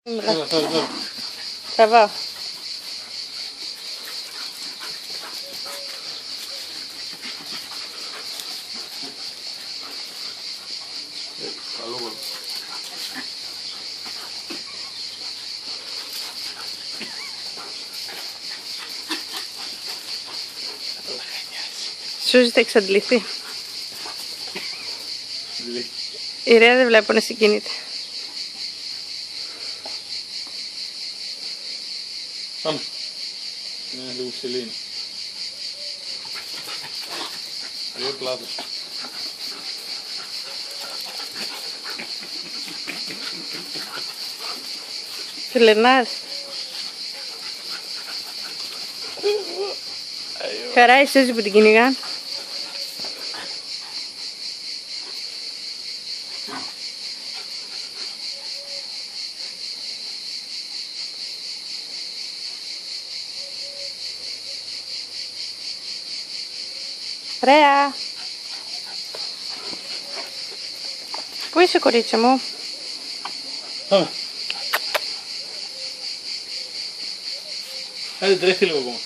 Τραβάω. Σούζη θα εξαντληθεί. Η Ρέα δεν βλέπω να συγκινείται. Πάμε. Είναι λίγο ψηλή είναι. Λίγο πλάτος. Φιλενάρι. Χαρά η Σούζη που την κυνηγά. Ρέα! Πού είσαι, κορίτσια μου? Πάμε. Άντε τρέχει λίγο ακόμα.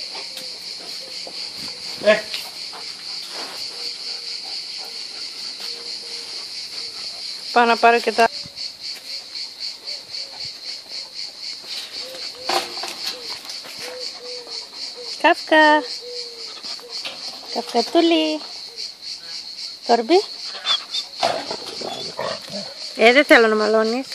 Πάω να πάρω και τα... Κάφκα! Καυκατούλη! Κορμπί! Δεν θέλω να μαλώνεις.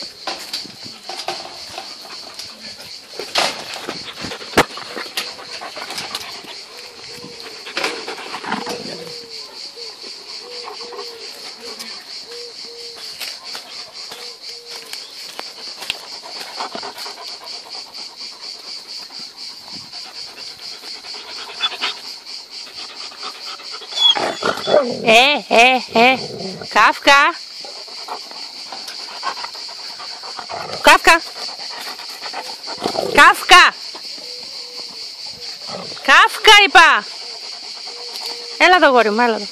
Κάφκα! Κάφκα! Κάφκα! Κάφκα είπα! Έλα εδώ γόρι μου, έλα εδώ.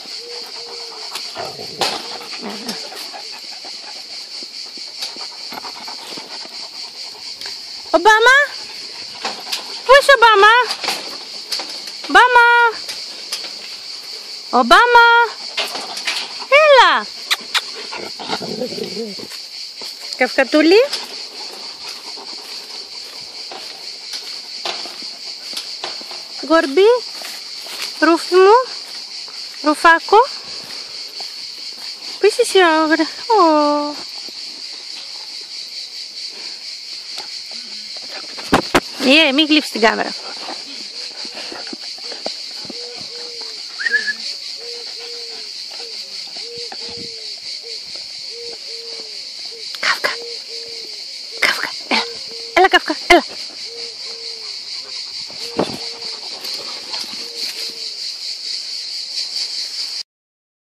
Ομπάμα! Πού είσαι Ομπάμα? Ομπάμα! Ομπάμα! Έλα! Καυκατούλη! Γορμπί! Ρούφι μου! Ρουφάκο! Πού είσαι εσύ άγρα? Μην γλύψεις την κάμερα. Κάφκα! Κάφκα! Έλα! Έλα Κάφκα! Έλα!